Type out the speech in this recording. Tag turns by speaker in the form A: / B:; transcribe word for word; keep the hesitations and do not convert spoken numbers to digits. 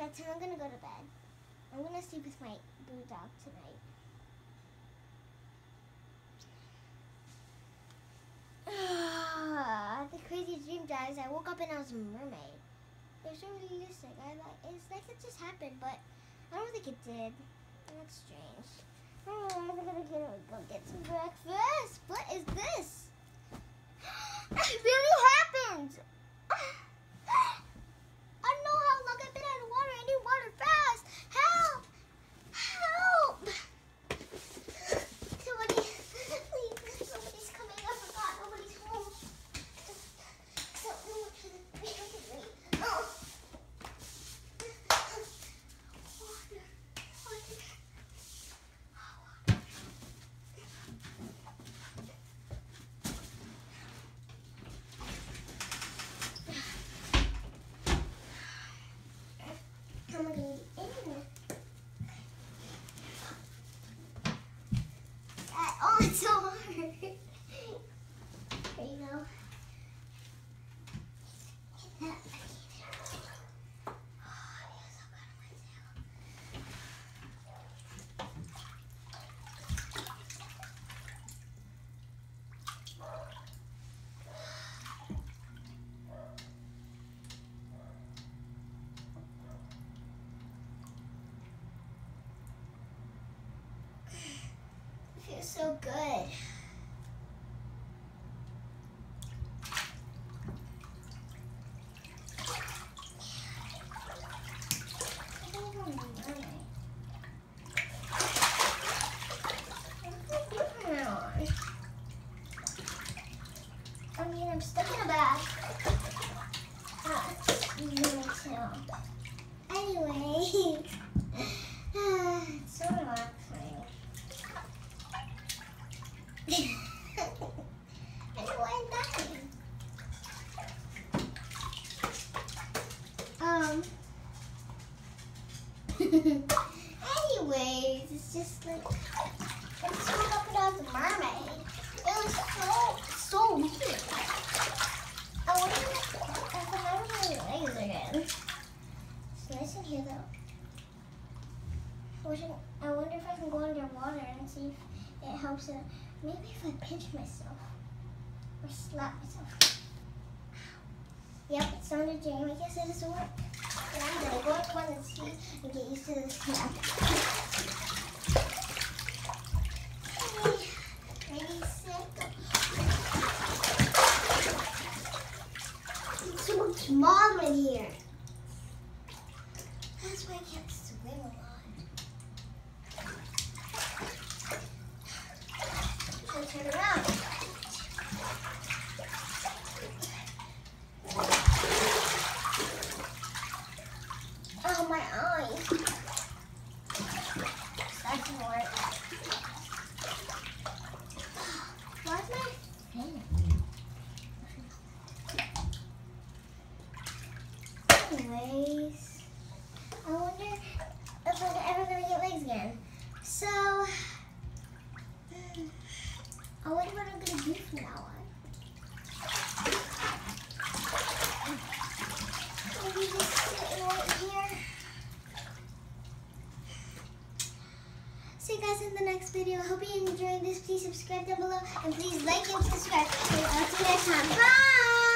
A: by the time I'm gonna go to bed, I'm gonna sleep with my blue dog tonight. The crazy dream, guys. I woke up and I was a mermaid. It was so realistic. I like it's like it just happened, but I don't think it did. That's strange. Oh, I'm gonna get, go get some breakfast. What is this? It really happened. I don't know how long I've been out of water. I need water fast. Help! Help! Somebody, please, somebody's coming. I forgot. Nobody's home. So, oh. Water, water. How am I going to get in there? Oh, it's so hard. There you go. Get that. Oh, I feel so good on my tail. It feels so good. I mean, I'm stuck in a bath. Ah, anyway, it's so relaxing. Anyway, I'm dying. Um. Anyways, it's just like I just woke up and I was a mermaid. It was so so weird. I wonder if I have my legs again. It's nice in here though. I, wish I, I wonder if I can go underwater and see if it helps. It. Maybe if I pinch myself or slap myself. Yep, it's not a dream. I guess it doesn't work. And I'm gonna go up one and see and get used to this snap. Ready, set, go. It's so small in here. That's why I can't swim a lot. So turn around. Oh, my eye. That didn't work. Where's my pen? Anyways, I wonder if I'm ever going to get legs again. So, I wonder what I'm going to do from now on. Maybe just sit right here. See you guys in the next video. I hope you enjoyed this. Please subscribe down below and please like and subscribe. I'll see you next time. Bye!